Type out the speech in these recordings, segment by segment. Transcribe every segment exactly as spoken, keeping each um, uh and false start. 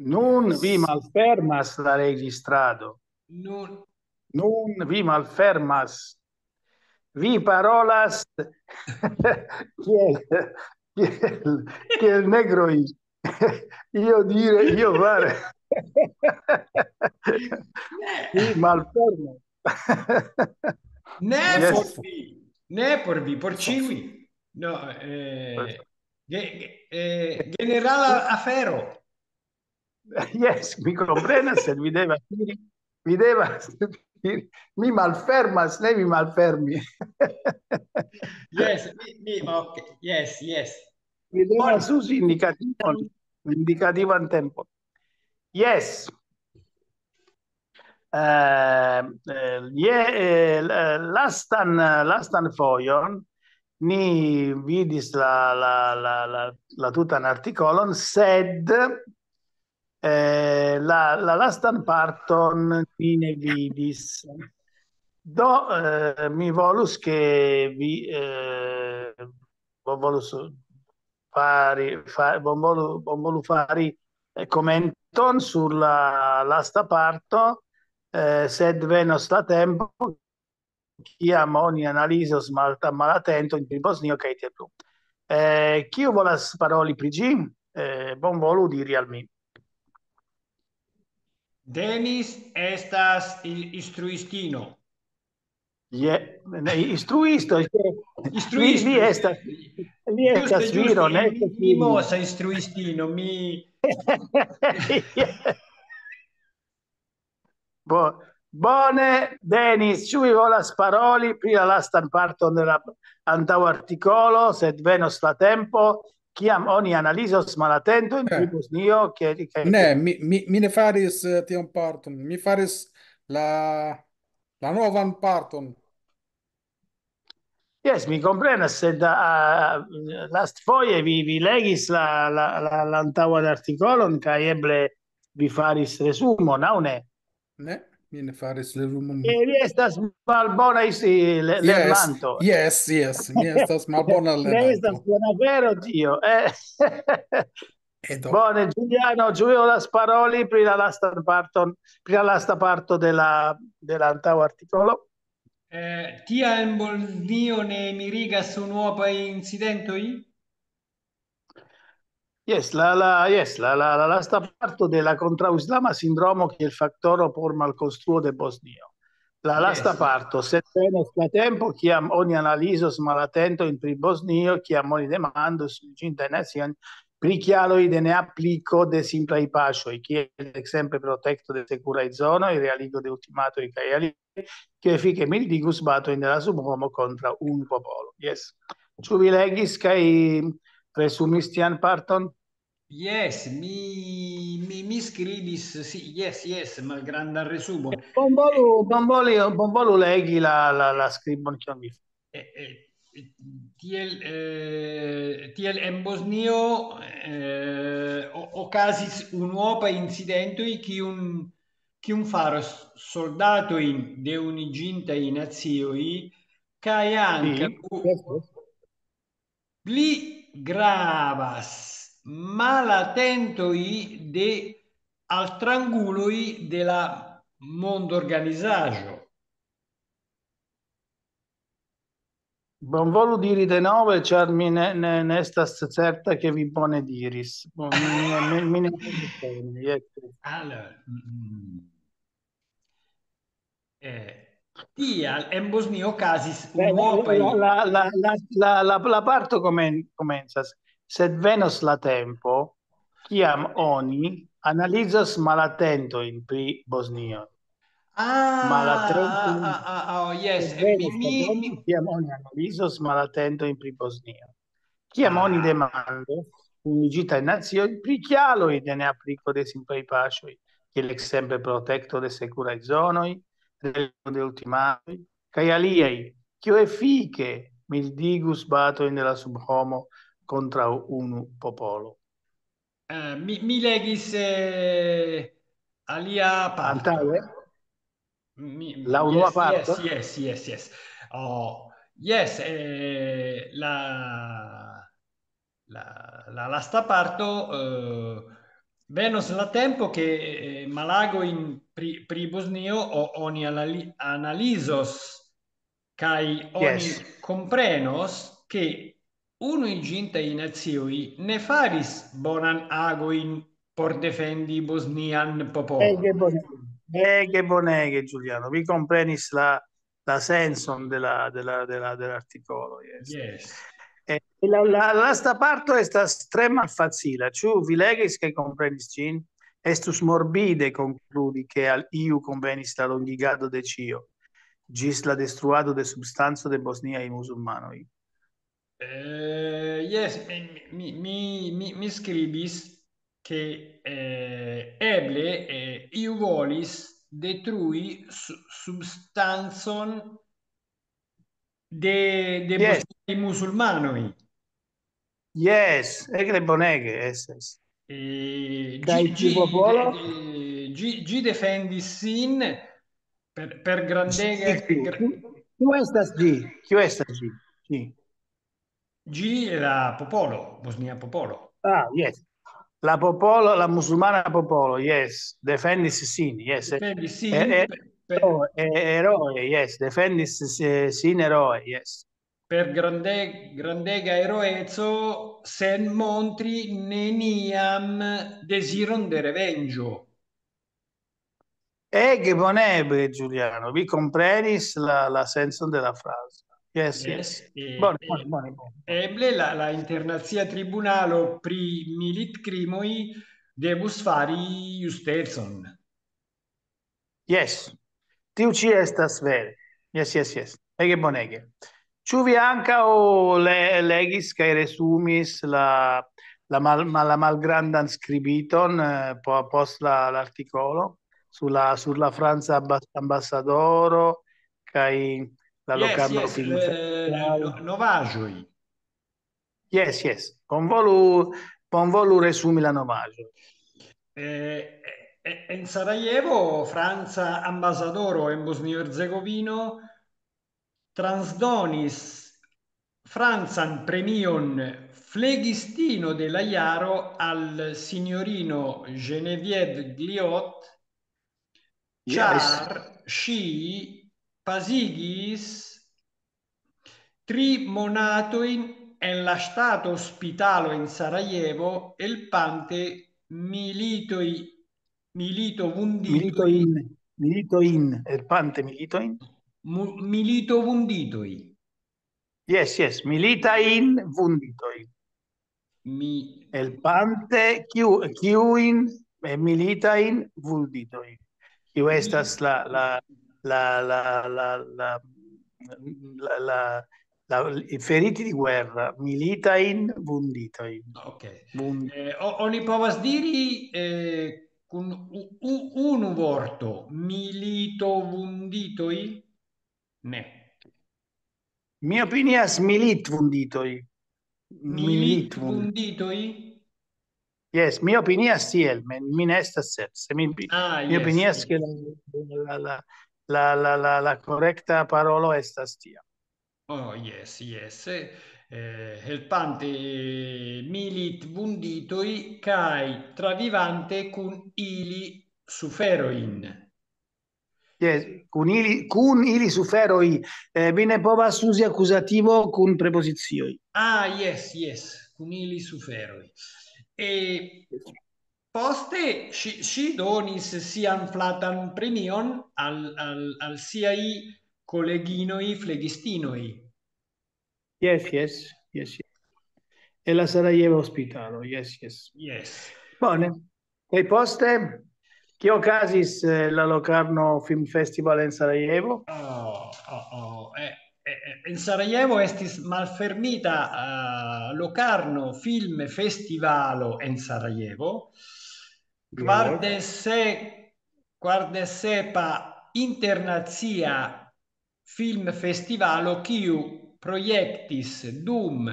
Nun vi Yes. malfermas la registrado. Nun. Nun vi malfermas. Vi parolas kiel, kiel, kiel negroi. Io dire, io fare. Vi Ne, malfermas. ne por Yes. vi, ne por vi, por Sof. ciui. No, eh, ge- ge- eh, general afero. Yes, mi comprenas, sed vi devas diri, vi devas diri, mi malfermas, ne mi malfermi. Yes, mi, mi, ok, yes, yes. Mi devas Bon. uzi indicativan, indicativan tempo. Yes. Eh, eh, je, eh, lastan, lastan fojon ni vidis la, la, la, la, la tutan artikolon, sed eh, la, la lastan parton mi ne vidis. Do eh, mi volus che vi eh, volus fari, fa, volu, volu fari eh, commenton sulla lasta parto, eh, sed venos la tempo kiam oni analizos malta malatento in Bosnio kaj tiel plu. Eh, kiu volas paroli pri ĝi? Eh, bonvolu diri al mi. Denis estas il instruistino. Je, ne, instruisto, li, li Istruisto, estas, li giusto, estas giusto, viro, e ne mi, estas mi virino. mosa istruistino, mi... Bo, bone, Denis, ĉu vi volas paroli pri la lastan parton de la antaŭartikolo, sed venos la tempo, kiam oni analizos malatentojn pri Eh, Bosnio, ke, ke, ke, ne, mi, mi, mi ne faris uh, tion parton. Mi faris la, la novan parton. Yes, mi comprenas, sed uh, last foje vi, vi legis la, la, la, l'antaŭan artikolon kaj eble vi faris resumon, aŭ ne? Ne, mi ne faris le rumon. E vi estas malbona is- le- Yes, lernanto. yes, yes. Mi estas malbona Ne estas lernanto. bona vero, tio. Eh. Edo. Bone, Giuliano, giù las paroli pri la lasta parton, pri la lasta parto de la, de l'antaŭ artikolo. Eh, tia en Bolivio ne mirigas unuopaj incidentoj? Yes, la, la, yes, la, la, la lasta parto de la kontraŭislama sindromo kiel faktoro por malkonstruo de Bosnio. La lasta Yes, yes. parto, sed venos la tempo kiam oni analizos malatentojn pri Bosnio, kiam oni demandos ĝintaj naciojn pri kialoj de neapliko de simplaj paŝoj, kiel ekzemple protekto de sekuraj zonoj, realigo de ultimatoj kaj aliaj, kiuj efike mildigus batojn de la subhomo kontraŭ unu popolo. Yes. Ĉu vi legis kaj resumis tian parton? Yes, mi, mi, mi scribis, sì, yes, yes, malgranda resumo. Bonvolu, Eh, bonvolu, bonvolu legi la, la, la scribon kion mi. eh, eh, tiel, eh, tiel en Bosnio eh, o- okazis unuopa incidentoj kiun kiun faros soldatojn de Uniĝintaj Nacioj kaj ankaŭ Sì, yes, yes. pli gravas malatentoj de altranguloj de la mondorganizaĵo. Bonvolu diri denove, ĉar mi ne, ne, ne estas certa che vi bone diris. Bon, Mi, mi, mi, mi ne understand. Yes. Allora, mm, eh, tial en Bosnio okazis Beh, unuopaj. La, la, la, la, la, la, la parto comen- komencas. Sed venos la tempo, kiam oni analizos malatentojn pri Bosnio. Ah, Malatentojn, ah, ah, ah, oh, yes, sed eh, mi, venos la mi, tempo, mi- kiam oni analizos malatentojn pri Bosnio. Kiam oni ah, demandos Unuiĝitaj Nacioj pri kialoj de neapliko de simplaj paŝoj, kiel ekzemple protekto de sekuraj zonoj, realigo de ultimatoj kaj aliaj, kio efike mildigus batojn de la subhomo kontraŭ unu popolo. eh, mi, mi legis eh, alia parto. Antaŭe, Mi- la unua yes, parto, yes, yes, yes, yes. Oh, yes, eh, la, la, la lasta parto eh, Venos la tempo che eh, malago in pri, pri Bosnio o oni anali- analizos kai oni Yes. comprenos che unu inginta in nazioi ne faris bonan agoin por defendi bosnian popolo. Ege boneghe, ege boneghe, Giuliano. Vi comprenis la, la senson della, della, della, dell'articolo. Yes. Yes. E la, la, la sta parto estas tre malfacila. Ciu vi legis che comprenis gin? Estus morbide concludi che al iu convenis la longigado de cio, gis la destruado de substanzo de Bosnia i musulmanoi. Eh, yes, mi, mi, mi, mi- mi scribis che eh, eble eh, iu volis detrui su, substanzon de, de Yes, bosniai musulmanoi. yes, ege boneghe, es, es. E Kai G, tiu G, popolo? de- de- G, G defendis sin per, per G, grandega. Q. gra- Q estas G? Q estas G? G. G era popolo, Bosnia popolo. Ah, yes. La popolo, la musulmana popolo, yes. Defendis sin, yes. E, Defendis sin e- per, per- eroe, e- eroe, yes. Defendis eh, sin eroe, yes. per grande, grandega eroezzo sen montri neniam desiron de revenjo. Ege bonebe, Giuliano. Vi comprenis la, la senso della frase. Yes, Yes, yes. e, Bone, bone, e bone, bone, bone. eble la, la internazia tribunalo pri milit crimoi devus fari justezon. Yes. Tiu ci estas vere. Yes, yes, yes. Ege bonege. Ĉu vi ankaŭ le, legis kaj resumis la, la, mal, ma- la malgrandan skribiton eh, po- post la, l'articolo sulla, sulla Franza ambas- ambassadoro kaj la Yes, Locarno yes, Film le, le Festival? no- novaĵoj. Yes, yes. Bonvolu, bonvolu resumi la novaĵo. Eh, eh, in Sarajevo, Franza ambassadoro in Bosnio-Herzegovino transdonis Franzan premion flegistino della Iaro al signorino Genevieve Gliot, Yes. char sci pasigis tri monatojn en la ŝtata hospitalo in Sarajevo helpante militoj milito Milito vunditoj in, milito in, Erpante milito in. mu- milito vunditoj. Yes, yes, milita in vunditoi. Mi, El pante kiu kiuin eh, milita in vunditoi. Kiu estas mi- la la la la la la la, la, la- i feriti di guerra, milita in vunditoi. ok. Vund- Eh, o- oni povas diri eh, kun u- u- unu vorto milito vunditoj? Ne. Mi opinias milit vunditoi. Milit Milit vund. vunditoj? Yes, mi opinias tiel, men mi ne estas cert. Se mi, Ah, mi yes, opinias che yes. la, la, la, la, la, la correcta parolo estas tia. Oh, yes, yes. Eh, helpante milit vunditoj kaj travivante kun ili suferojn. Yes, kun ili, kun ili suferoi, eh, vi ne povas uzi accusativo kun preposizioi. Ah, yes, yes, kun ili suferoj. E poste ŝi, ŝi donis sian flatan premion al, al, al siaj koleginoj flegistinoj. Yes, yes, yes, yes. E la Sarajevo ospitalo, yes, yes. Yes. Bone. E poste, che occasis eh, la Locarno Film Festival in Sarajevo? Oh, oh, oh. Eh, eh, eh, in Sarajevo estis malfermita uh, Locarno Film Festivalo en Sarajevo, Yes. quardese, quardesepa internazia film festivalo kiu projektis dum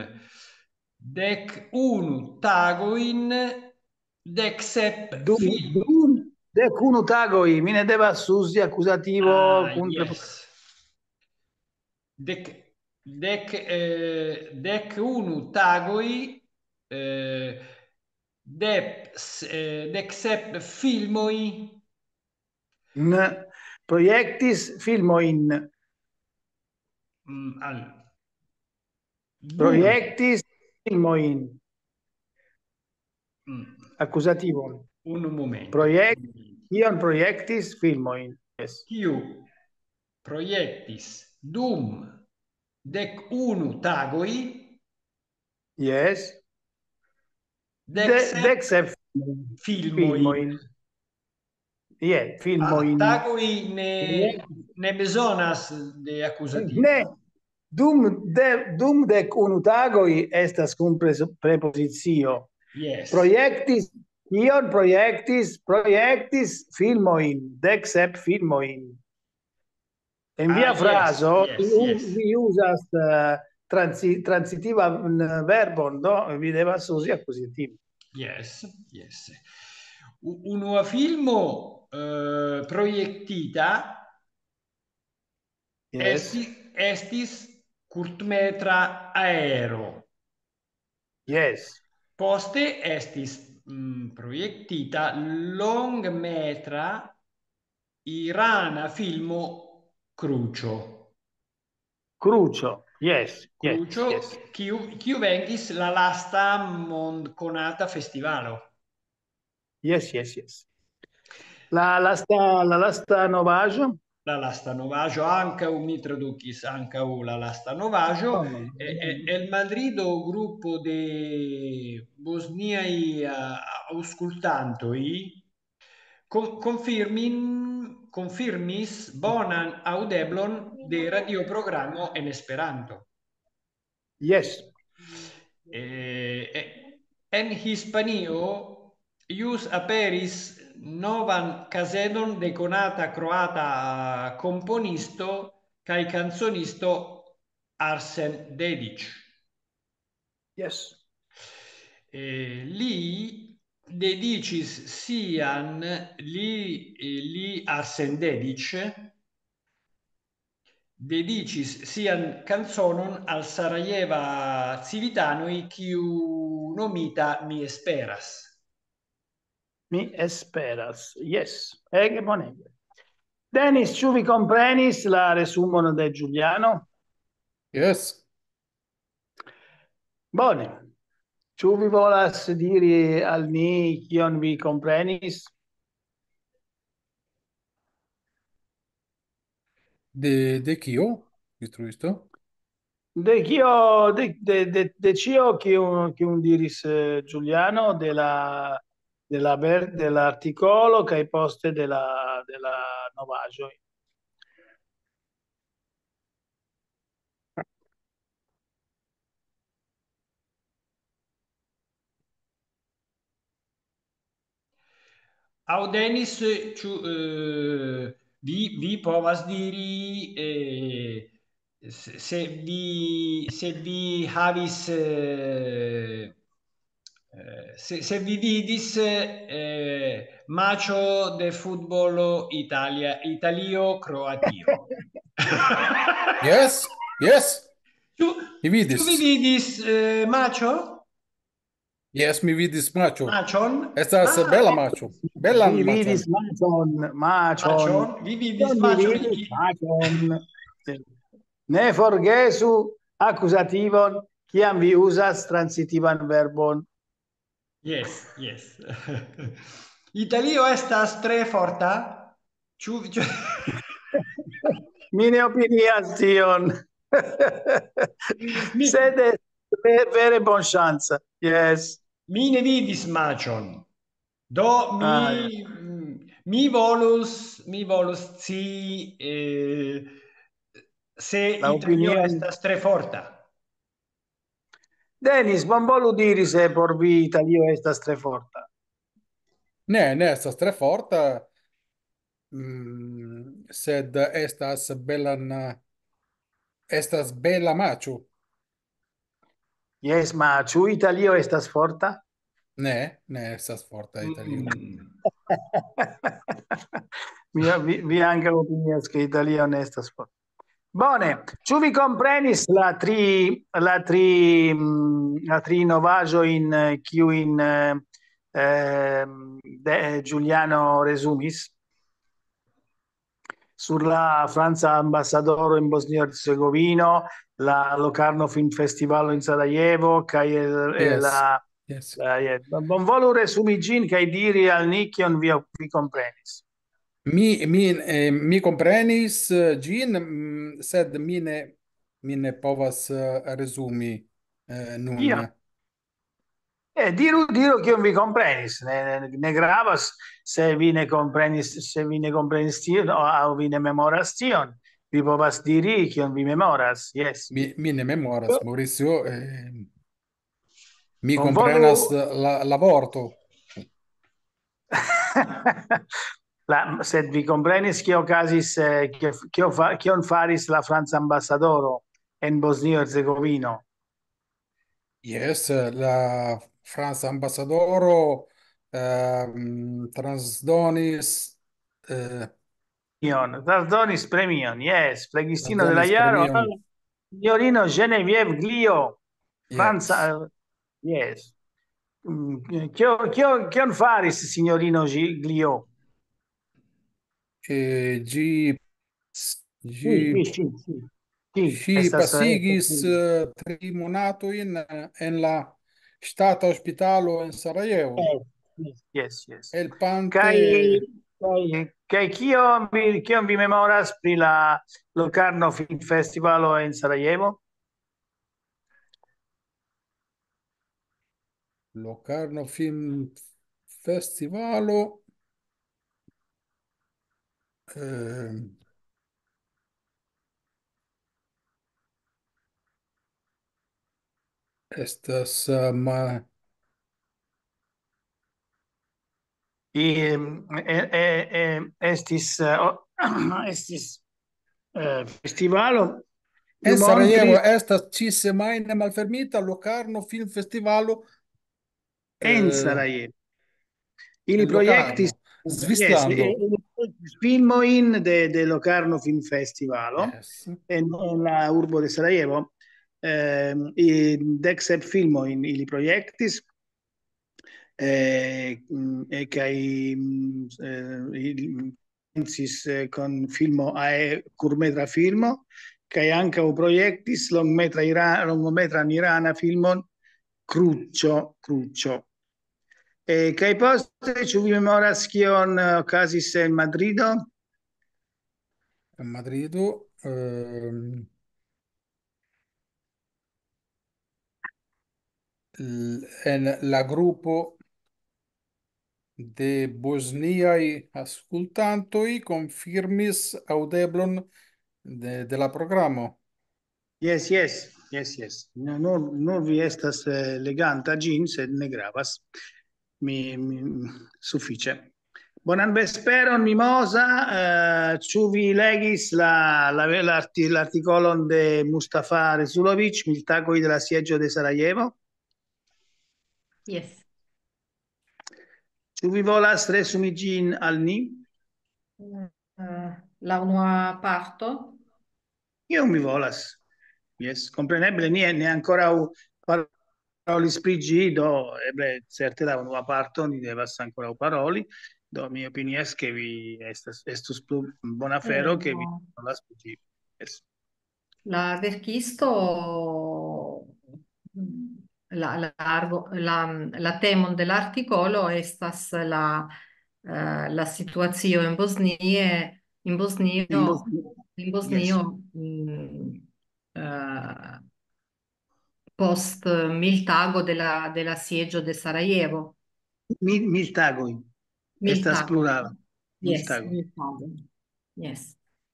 dek unu tagoin dek sep Dum, film. dum, dec unu tagoi, mi ne devas uzi accusativo Ah, kun preposizioi. yes. Dec, dec, eh, dec unu tagoi, eh, dep, eh, dexep filmoi. N projectis filmoin. Mm, al, dum, Projectis filmoin. mm, Accusativo. un momento. Project, ion projectis filmoin. Yes. Quiu projectis dum dec unu tagoi Yes. De, dexep dexep filmoin. filmoin. Yeah, Ah, filmoin. tagoi ne, ne besonas de accusativo. Ne, dum, de, dum dec unu tagoi estas cum pres- prepositio. Yes. Projectis, ion projectis, projectis filmoin, dexep filmoin. En via Ah, yes, fraso yes, vi, yes. vi usas uh, transi, transitiva mm, verbon, no? Vi devas usi accusativo. Yes, yes. U- Uno filmo eh, proiectita Yes, estis, estis curtmetra aero. yes, Poste estis mm, proiectita longmetra irana filmo Crucio. Crucio, yes, yes, Crucio, yes, kiu, kiu venkis la lasta mondkonata festivalo. yes, yes, yes. La lasta, la lasta novaĵo? La lasta novaĵo ankaŭ mi tradukis ankaŭ la lasta novaĵo. Bone, E- e- bone. El Madrido grupo de bosniaj uh, aŭskultantoj con- confirmin, confirmis bonan aŭdeblon de radioprogramo en Esperanto. Yes, Eh, eh, en Hispanio ius aperis novan kasedon de konata kroata komponisto kaj canzonisto Arsen Dedic. yes. Eh, li dedicis sian li, eh, li Arsen Dedic dedicis sian canzonon al Sarajeva civitanoj kiu nomita Mi Esperas. Mi esperas. Yes, ege bonege. Denis, ĉu vi komprenis la resumon de Giuliano? Yes. Bone. Ĉu vi volas diri al mi kion vi komprenis? De, de kio? Istruisto? De kio, de, de, de, de ĉio kiun kiun diris eh, Giuliano, de la de la ver, de l'articolo kaj poste de la de la novaĵoj. Aŭ Denis, ĉu eh, vi, vi povas diri eh, se, se vi se vi havis eh, eh, se, se vi vidis eh, matcho de futbolo Italia Italio Croatio. Yes, yes. Ĉu, Mi ĉu vi vidis. vidis eh, matcho? Yes, mi vidis maĉo. Matchon? Estas Ah, bela ecco. maĉo. Belan Vi maĉon. vidis Macon, Macon. Matchon? Vi vidis Non vi matcho? vidis Macon. Ne forgesu accusativon kiam vi usas transitivan verbon. Yes, yes. Italio estas tre forta. Ĉu, ĉu... Mi ne opinias tion. mi, Sed est ve- vere bon chance. Yes. mi ne vidis matchon. Do mi Ah, yes. mi volus mi volus scii eh, se La Italio opinion. estas tre forta. Denis, bon volu diri se por vi Italio estas tre forta. Ne, ne estas tre forta. Mm, sed estas belan estas bela maĉo. Yes, ma ĉu Italio estas forta? Ne, ne estas forta Italio. Mm. mi, vi, vi anche opinias che Italio ne estas forta. Bone, ĉu vi komprenis la tri la tri mm, la tri novaĵojn kiujn eh, ehm, de- Giuliano Resumis, sulla Franza Ambassadoro in Bosnia-Herzegovina, la Locarno Film Festival in Sarajevo, che è Yes, la, yes. la, yeah. Non voglio resumigin che diri al Nikion vi, vi comprenis. Mi, mi, eh, mi comprenis, Jean, mm, sed mi ne, mi ne povas eh, resumi eh, nun. Io, eh, diru, diru che non vi comprenis, ne, ne, ne gravas se vi ne comprenis, se vi ne comprenis tion, o, o vi ne memoras tion. Vi povas diri che non vi memoras, yes. Mi, mi ne memoras, Maurizio, eh, mi Non comprenas voglio... la, l'avorto. La, sed vi comprenis che ocasis eh, che, che, fa, che on faris la Franza ambassadoro en Bosnio-Herzegovino. Yes, la Franza Ambassadoro ehm, transdonis eh, Ion, Tardonis premion, yes, Flegistino della transdonis Iaro, premium. signorino Genevieve Glio, Yes. Franza, eh, yes. Mm, Che, che, che on faris, signorino Gi- Glio? E G, Sì, G, sì, sì, sì, sì, Ŝi estas, estas, pasigis eh, tri monatojn eh, en la ŝtata hospitalo en Sarajevo, yes, yes, yes, yes. helpante Kai, kai, kai kion vi, kion vi memoras pri la Locarno Film Festivalo en Sarajevo? Locarno Film Festivalo. eh, Estas eh, ma, I, eh, eh, eh, estis, eh, oh, estis eh, festivalo en io Sarajevo montris estas ĉi semajne malfermita Locarno Film Festivalo en eh, Sarajevo. Ili en projektis, Locarno, yes, eh, Svislando. eh, filmojn de, de Locarno Film Festivalo Yes. en, en la urbo de Sarajevo. Eh, i dek sep filmojn ili projektis eh, e kai eh, pensis eh, con filmo ae curmetra filmo kai anche o projektis longmetra ira longmetra irana filmon Cruccio Cruccio e kai poste ĉu vi memoras kion eh, okazis en Madrido? A Madrido. ehm, l- en la grupo de bosniaj aŭskultantoj konfirmis aŭdeblon de, de la programo. Yes, yes, yes, yes. No, no, non vi estas eh, leganta ĝin, sed ne gravas. Mi, mi suffice. Bonan vesperon, Mimosa. Eh, ĉu vi legis la, la, l'arti- l'artikolon de Mustafa Resulovic, Mil tagoj de la sieĝo de Sarajevo? Yes. Ĉu vi volas resumi ĝin al ni? Eh, la unua parto. Io mi volas. Yes, compreneble, ni ne ancora parolis pri ĝi, do eble certe la unua parto ni devas ankoraŭ paroli. Do mi opinias ke vi estas estus plu bona Eh, afero ke vi parolas pri ĝi. Yes. la verkisto, mm, la, la, argo- la, la temon dell'articolo estas la, eh, la situacio in Bosnie, in In Bosnio, Bosnia. in Yes. Bosnio, mm, eh, post miltago della, della sieggio di Sarajevo. Mil, mil tagoj. Estas Miltago. plural. Mil Yes, tagoj. miltago. Yes.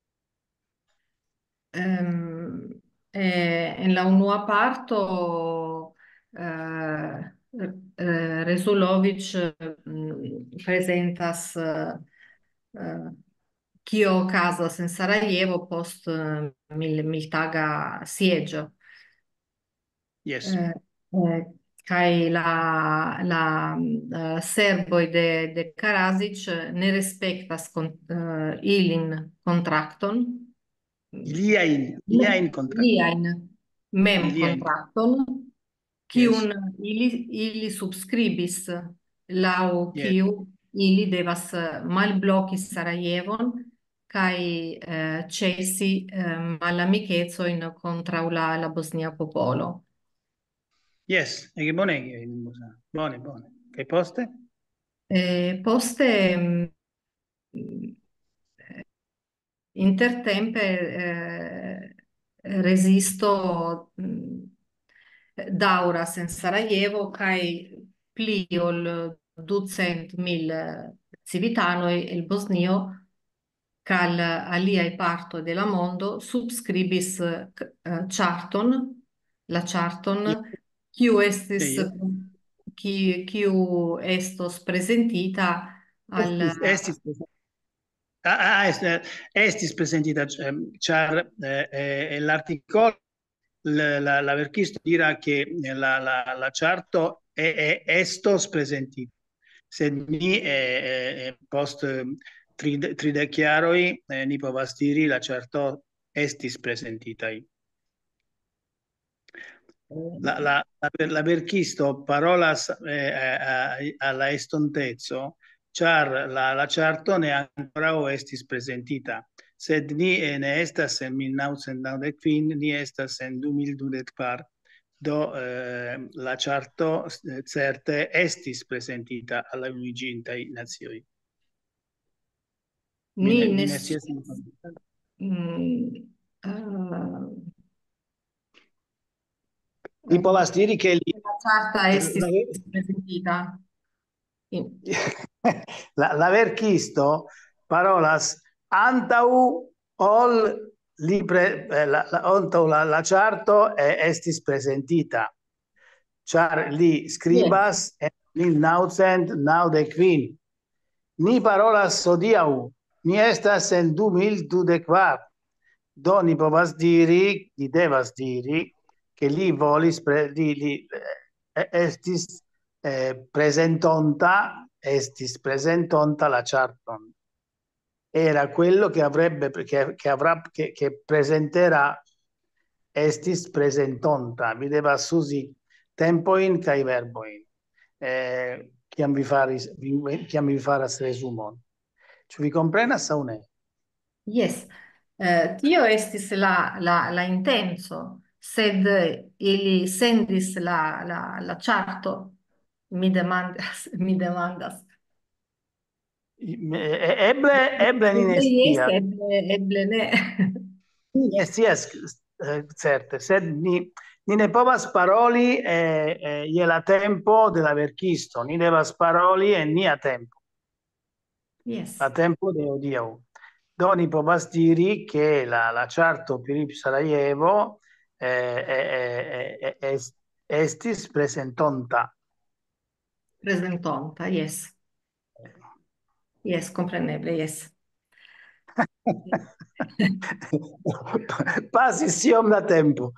Ehm, e en la unua parto eh, eh, Resulovic mm, presentas eh, eh, kio okazas en Sarajevo post eh, mil, miltaga sieĝo. Yes. Eh, eh, Kaj la, la eh, serboj de, de Karadzic ne respektas kon, eh, ilin kontrakton. Iliajn, iliajn kontraktoj. Liajn mem Iliajn. kontrakton, Yes. kiun ili, ili subskribis lau Yes, kiu ili devas eh, malbloki Sarajevon kaj eh, ĉesi eh, malamikecojn kontraŭ la, la bosnia popolo. yes, e che bone, bone, bone. Che poste? E poste mm, intertempe eh, resisto mm, dauras en Sarajevo kaj pli ol ducent mil civitanoj el Bosnio cal aliaj partoj de la mondo subscribis eh, charton, la charton, Yes, kiu estis yes. ki- kiu estos presentita al Estis, estis, ah, ah, est- eh, estis presentita, ehm, char eh, eh, l'articolo, la, la, la verkisto dira che la, la, la charto è, è estos presentita. Sed mi eh, eh, post eh, tri- tridek jaroj eh, ni povas diri la charto estis presentitaj. La, la, la, la verkisto parolas eh, a- a- alla estontezo, char la, la charto ne ancora estis presentita. Sed ni eh, ne estas en mil novecent naŭdek kvin, ni estas en du mil dudek kvar. Do eh, la charto eh, certe estis presentita alla Unuiĝintaj Nacioj. Mi ni ne, mi ne ne scias informi- mm, eh, Mi povas diri che li, la carta estis la, presentita. In- La, la verkisto parolas antau ol libre, eh, la, la, antau la, la charto eh, estis presentita. Char li scribas en mil novecent naŭdek kvin. Ni parolas hodiaŭ, ni estas en du mil dudek kvar. Do ni povas diri, ni devas diri, che li volis, pre, li, li eh, estis eh, presentonta, estis presentonta la charton. Era quello che avrebbe, che, che avrà, che, che presenterà, estis presentonta. Vi devas usi tempoin kaj verboin. Eh, kiam vi faris, vi, kiam vi faras resumon. Ĉu vi komprenas aŭ ne? Yes, eh, tio estis la, la, la intenso, sed ili sendis la, la, la charto, mi demandas, mi demandas. E- Eble, eble ni ne Eble yes, scias. eble, eble ne. Ni ne scias eh, certe, sed ni, ni ne povas paroli eh, eh, je la tempo de la verkisto. Ni devas paroli en nia tempo, Yes, la tempo de hodiaŭ. Do ni povas diri che la, la charto Pirip Sarajevo eh, eh, eh, eh, est- estis presentonta. presentonta, yes. Yes, compreneble, yes. Pasis iom da tempo.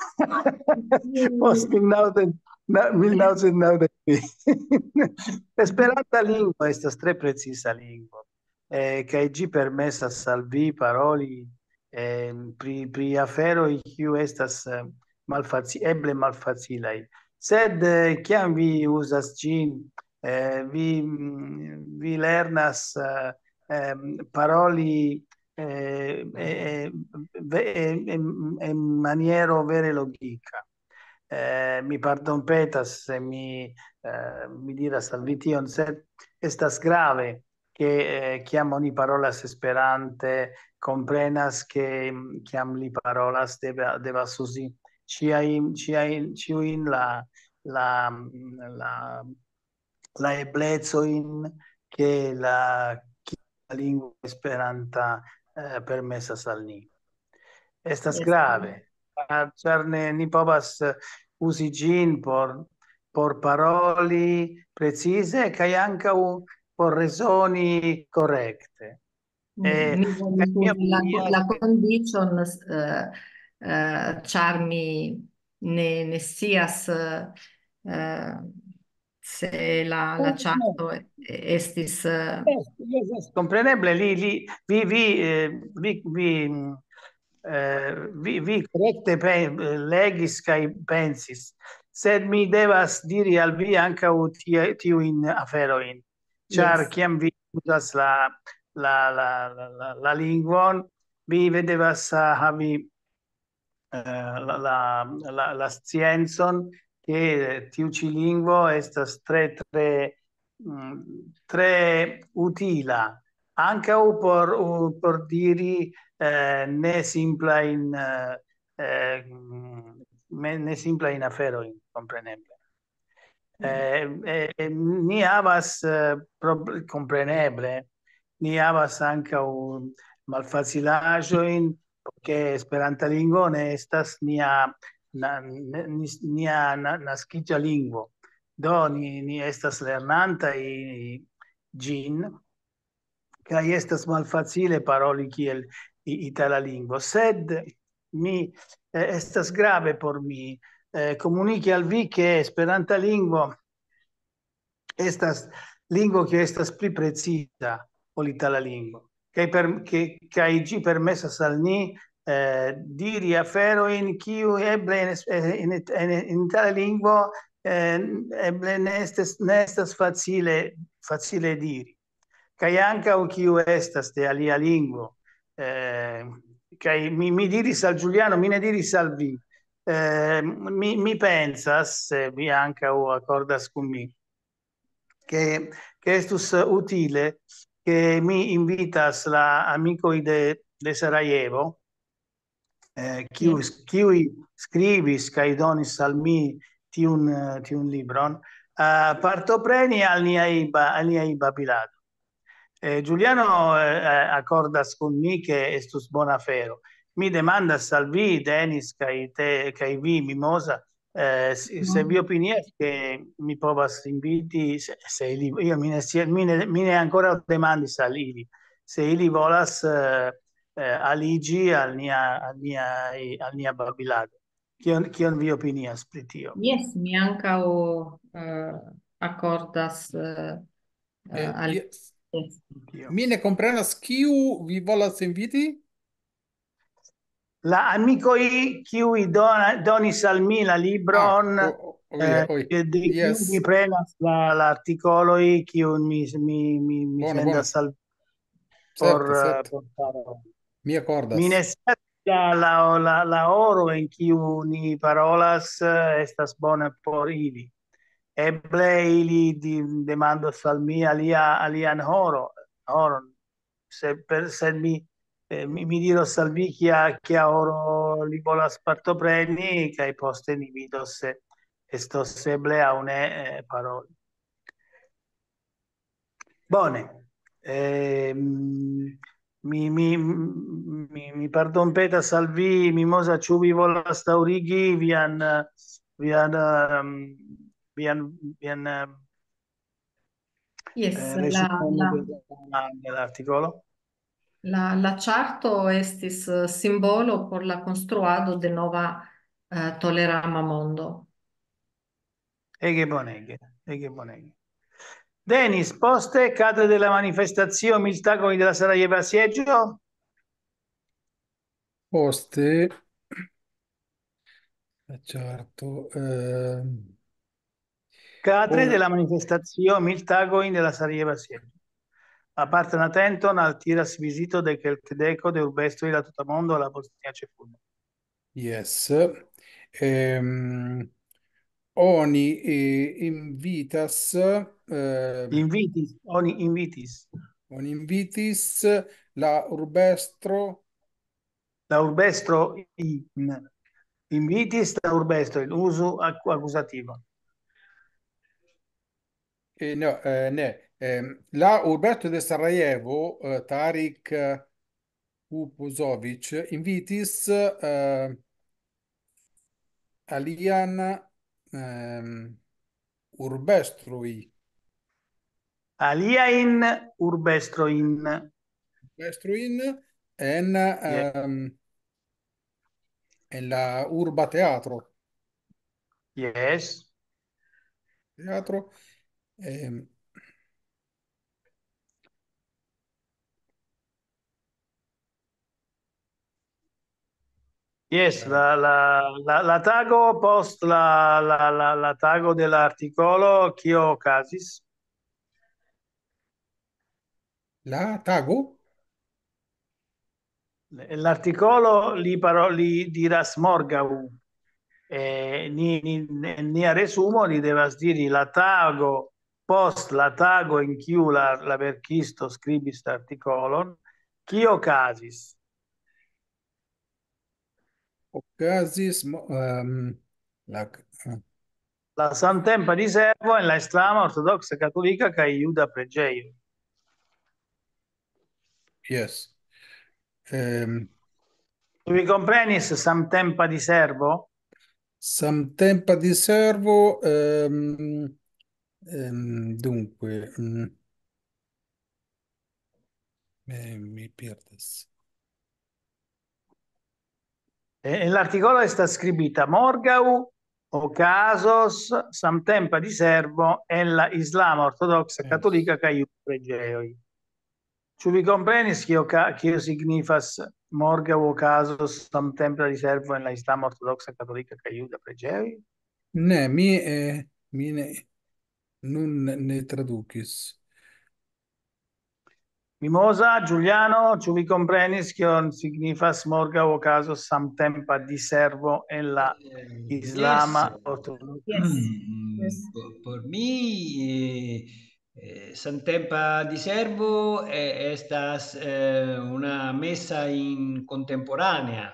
Post mil novecent naŭdek. Esperanta lingvo estas tre precisa lingvo. Eh, kaj ĝi permesas al vi paroli eh, pri, pri aferoj kiu estas eh, malfaci, eble malfacilaj. Sed eh, kiam vi uzas ĝin, eh, vi, mm, vi lernas eh, em, paroli eh, eh, ve- en, en maniero vere logica. Eh, mi pardonpetas se mi, eh, mi diras al vi tion, sed estas grave che eh, chiam oni parolas esperante, comprenas che mm, chiam li parolas deve, devas usi ciain, ciain, ciuin la, la, la, la eblezoin che la, la lingua esperanta eh, permesas al ni. Estas Yes. grave. Ah, ĉar ne ni povas eh, uzi ĝin por, por paroli precize kaj ankaŭ por rezoni korekte. Eh, Mi kaj volis mi uzi la, opinias la che- condition, eh, eh, ĉar mi ne, ne scias eh, se la, la charto estis eh, Yes, yes, yes, compreneble, li, li, vi, vi, eh, vi, vi, eh, vi, vi correcte pe- legis kaj pensis, sed mi devas diri al vi ankaŭ tie- tiujn aferojn, ĉar Yes. kiam vi uzas la, la, la, la, la, la lingvon, vi devas uh, havi eh, la, la, la, la scienzon che tiu ci lingvo estas tre, tre, mm, tre utila, anche por, u- por diri eh, ne simpla in eh, eh, me- ne simpla in afero, compreneble. Eh, eh, eh, ni havas eh, prob- compreneble, ni havas anche un malfacilaĵojn, ke Esperanta lingvo ne estas nia na, ne- nis- nia na, naskiĝa lingvo. Do ni, ni estas lernantaj ĝin, kaj estas malfacile paroli kiel i- itala lingvo, sed mi eh, estas grave por mi eh, komuniki al vi ke Esperanta lingvo estas lingvo che estas pli precisa ol itala lingvo, che per che kai gi permessas al ni eh, diri afero in kiu eble in, in, in, in itala lingvo eh, eble ne estas, ne estas facile facile diri. Kai anche o kiu estas de alia lingvo. Eh, kai mi, mi diris al Giuliano, mi ne diris al vi. Eh, mi, mi pensas, se vi anche o accordas con me, che, che estus utile che mi invitas la amico de, de Sarajevo, eh, Sì. kiu, kiu scribis kaj donis al mi tiun, eh, tiun libron, uh, partopreni al niai, ba, al niai babilado. Eh, Giuliano eh, accordas con mi che estus bona fero. Mi demandas al vi, Denis, kai te, kai vi, Mimosa, eh, se, se vi No. opinias che mi povas inviti, se, se ili, io mi ne, sie- mi ne, mi ne ancora demandis al ili, se ili volas eh, eh, aligi al nia, al nia, al nia babilado. Kion, kion vi opinias pri tio? Yes, mi ankaŭ uh, accordas uh, uh, Eh, al yes. yes. Tio. Mi ne comprenas kiu vi volas inviti? La amicoi kiui dona, donis al mi la Ah, libron oh, oh, yeah, eh, oh, che di kiu vi yes. prenas la, l'articoloi kiu mi, mi, mi, mi Buono, buono. sendas al por, Certo, eh, certo. por faro. Mi Mi ne accordas. la, la, la, la oro en kiu ni parolas eh, estas bona por ili. Eble ili di, demandos al mi alia, alian horo, horon, se, per, se mi, eh, mi, mi diros al vi chia, chia oro li volas partopreni, kaj poste ni vidos se estos eble aŭ ne eh, paroli. Bone. Ehm, mi, mi, mi, mi pardonpetas al vi, Mimosa, ĉu vi volas daŭrigi vian, vian, um, vian, vian um, Yes, eh, la, resumo la, de- dell'articolo? la, la charto estis uh, simbolo por la construado de nova uh, tolerama mondo. Ege bonege, ege bonege. Denis, poste cadre della manifestazione Miltagoni della Sarajeva Sieggio, Poste, eh, certo. ehm, cadre oh, della manifestazione Miltagoni della Sarajeva Sieggio. Aparten atenton al tiras visito de quelquedeco de urbestri la tutamondo alla Bosnia Cefuno. yes. Ehm, Oni eh, invitas, eh, Invitis, oni invitis. oni invitis la urbestro, La urbestro in, invitis la urbestro, in uso ac- accusativo. eh, no, eh, ne, ehm, la urbestro de Sarajevo, eh, Tarik Upuzovic, invitis eh, alian ehm, urbestroi, Aliain urbestroin. urbestruin en, Yeah. ehm, en la urba teatro. Yes. Teatro ehm, Yes, la, la, la, la tago post la, la, la, la tago dell'articolo Kio Casis. La tago? L'articolo li, paro, li diras morgau. Eh, ni, ni, ni a resumo li devas diri la tago post la tago in kiu la, la verkisto scribis articolon Kio Casis. Ocasis, mo- ehm, la, eh, La samtempa diservo en la Islama ortodoxa cattolica kaj juda preĝejo. yes. Ehm, Ĉu vi komprenis samtempa diservo? Samtempa di servo, ehm, ehm, dunque, mm, eh, mi pierdes. En l'articolo estas skribita morgaŭ okazos samtempa diservo en la Islama ortodoxa Yes. cattolica kaj juda preĝejoj. Ĉu vi komprenis kio, ka- kio signifas morgaŭ okazos samtempa diservo en la Islama ortodoxa cattolica kaj juda preĝejoj? Ne, mi, eh, mi ne, nun ne tradukis. Mimosa, Giuliano, ĉu vi komprenis kion signifas morgaŭ okazos samtempa diservo en la Eh, Islama yes. ortodoxa? Yes, Mm, yes. por, por mí, eh, eh, Samtempa di Servo eh, estas eh, una mesa in contemporanea.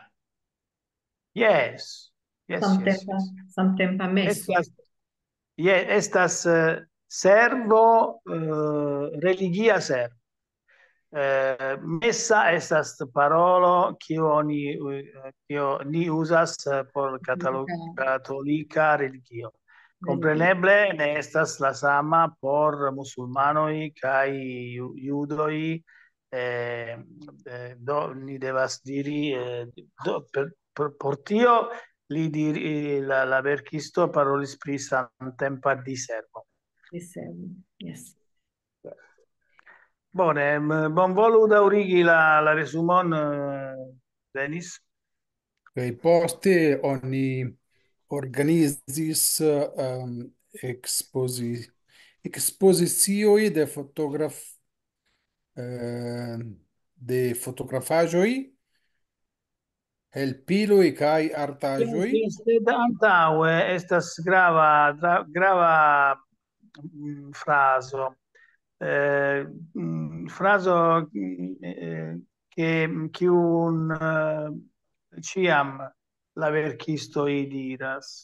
Yes, yes, yes, Samtempa, yes. samtempa messo. Estas, ye- estas eh, servo, eh, religia servo. Eh, messa estas parolo kiu oni eh, kio ni uzas eh, por catalo- katolika religio. Compreneble ne estas la sama por musulmanoj kaj ju- judoj. Eh, eh, do ni devas diri eh, do, per, per, por tio li diri la, la verkisto parolis pri samtempa diservo. Diservo, yes. Bone, m- bonvolu daŭrigi la, la resumon, eh, Denis. Kaj poste oni organizis um, exposi expozicioj de fotograf eh, de fotografaĵoj, el piloj kaj artaĵoj. Sed antaŭe estas grava, tra- grava mm, frazo. Eh, mm, frazo mm, eh, che kiun eh, ĉiam la verkistoj diras.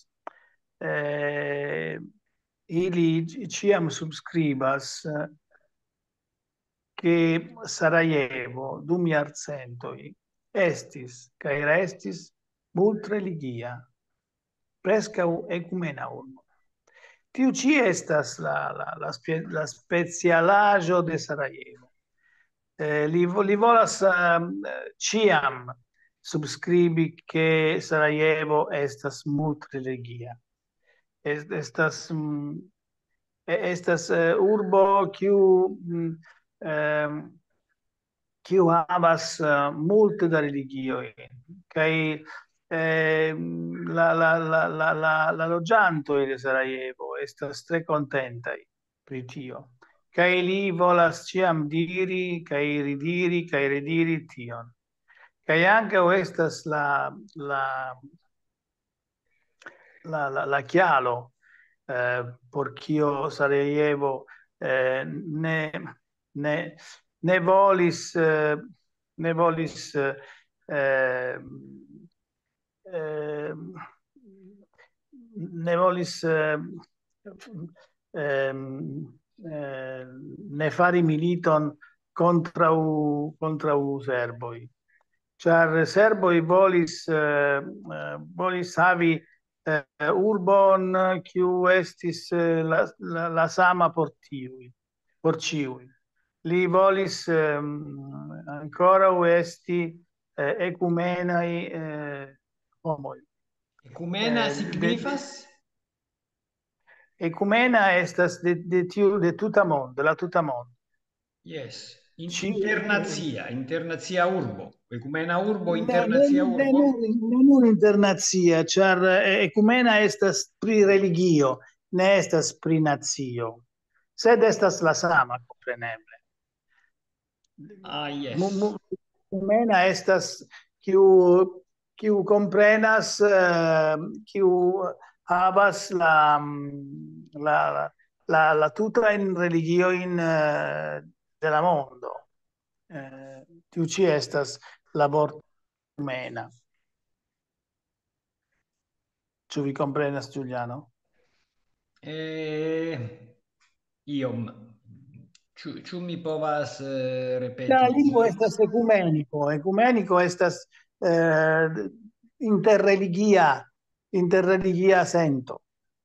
Eh, ili ĉiam subskribas eh, che Sarajevo dum jarcentoj estis kaj restis multreligia, preskaŭ ekumena urbo. Tiu ĉi estas la, la, la, spe, la specialaĵo de Sarajevo. Eh, li, vo- li volas um, ĉiam subskribi che Sarajevo estas multreligia. Est, estas mm, estas uh, urbo kiu mm, um, kiu havas uh, multe da religioj kaj eh, la, la, la, la, la, la loĝantoj de Sarajevo estas tre kontentaj pri tio. Kaj li volas ĉiam diri kaj ridiri kaj rediri tion. Kaj ankaŭ estas la, la, la, la, la chialo eh, por kio Sarajevo eh, ne, ne, ne volis eh, ne volis eh, eh, ne volis eh, ehm, eh, ne fari militon kontraŭ kontraŭ serboj. Ĉar serboj volis eh, eh, volis havi eh, urbon kiu estis eh, la, la, la sama por tiuj, por ĉiuj. Li volis ehm, ankoraŭ esti eh, ekumenaj eh, homoj. Ecumena Eh, de, signifas? ecumena estas de, de, tiu, de tuta mondo, de la tuta mondo. Yes. In- Ci- internazia, internazia urbo, ecumena urbo, Ne- internazia ne- ne- urbo. ne- non internazia, char eh, ecumena estas pri religio, ne estas pri nazio. Sed estas la sama, compreneble. Ah, Mu- yes. mu- Ecumena estas kiu kiu comprenas, eh, kiu havas la la la, la tuta in religio in eh, della mondo. Eh, tiu ci estas la vorto ecumena. Ĉu vi komprenas, Giuliano? Eh, iom. Ĉu, ĉu mi povas eh, La ripeti? lingua estas ecumenico. Ecumenico estas eh, interreligia, interreligia sento.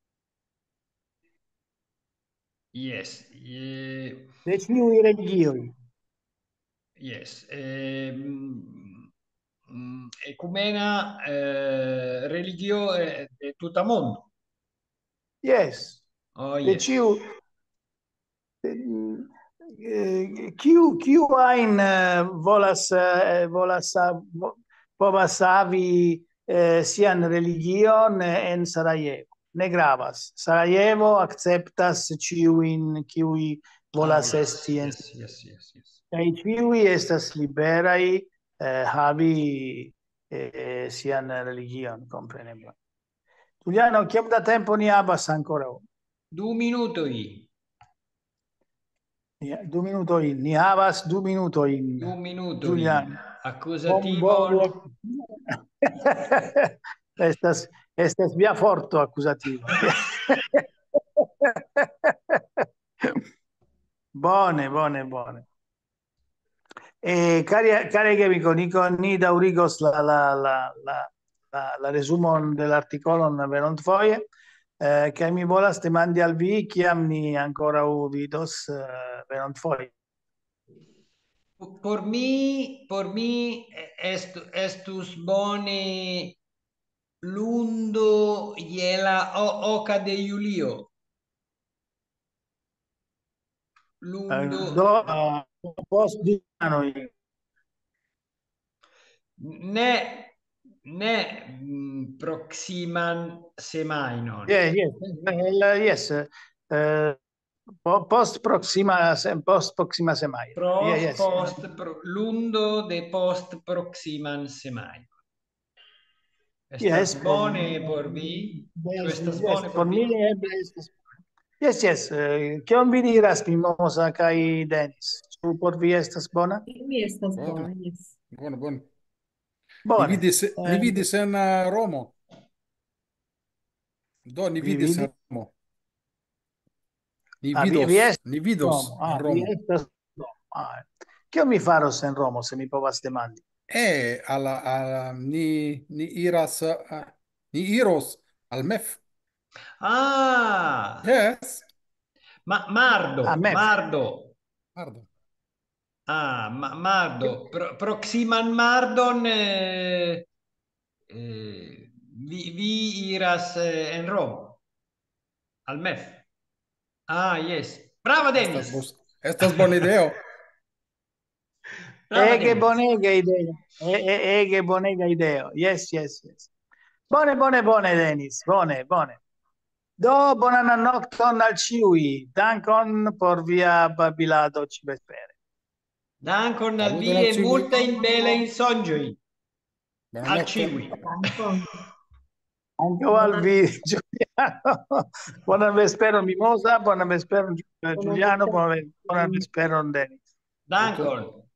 Yes. eh, De ĉiuj religioj. yes. eh, mm, mm, ecumena eh, religio eh, de tuta mondo. Yes. Oh, De yes. ĉiu eh, kiu kiu ajn eh, volas eh, volas ha- vo- povas havi eh, sian religion en Sarajevo. Ne gravas. Sarajevo akceptas ĉiujn kiuj Ah, volas yes, esti en yes, yes, yes, yes. kaj ĉiuj estas liberaj eh, havi eh, sian religion, kompreneble. Giuliano, kiom da tempo ni havas ankoraŭ? Du minutoj. Ni- Du minutojn. Ni havas du minutojn. Du minutoj. Giuliano. Akkuzativon. Estas, estas via forto accusativo. Bone, bone, bone. E cari, cari amico, Nico, ni daurigos la, la, la, la, la, la resumon dell'articolon velontfoje, eh, che mi volas demandi al vi, chiam ni ancora u vidos eh, velontfoje. Por mi, por mi est, estus bone lundo iela o, oca de Julio. Lundo. Eh, do, uh, post di anno. Ne, ne mm, proximan semajnon. Yes, yes, eh, yes. eh, po- post proxima, se- post proxima semana. Pro, Yeah, yes. post, pro, lundo de post proximan semajnon. Estas Yes, bone por vi? Ĉu yes, estas yes, bone por por vi? mi eble estas. Yes, yes. eh, Kion vi diras, Mimosa kaj Denis? Ĉu por vi estas bona? Mi estas Bone. bone, yes. Buono, buono. Ni Bone. vidis, ni Eh, vidis en uh, Romo. Do, ni Vi vidis vidi? en Romo. Ni ah, vi, vidos, vi estas ni vidos Romo. en Ah, vi Romo. estas Romo. Ah, eh. Kion mi faros en Romo, se mi povas demandi? E alla, alla, ni, ni iras, uh, ni iros al M E F. Ah, Yes. ma Mardo, Ah, M E F. Mardo. Guarda. Ah, ma Mardo, Pro- proximan Mardon eh, eh, vi, vi iras eh, en Rom al M E F. Ah, yes. Brava, Estas, Denis. bus- estas buona idea. Brava, Ege Denis. bonega idea. E- e- Ege bonega idea. Yes, yes, yes. Bone, bone, bone, Denis. Bone, bone. Do bonan nokton al ĉiuj. Dankon por via babilado ĉi-vespere. Dankon al vi Saluton al e ĉiuj. multajn belajn sonĝojn al Buonanotte. ĉiuj. Dankon. Anche al vi, Giuliano. Buon vespero, Mimosa. Buon vespero, Giuliano. Buon, buon vespero, Denis. Dankon.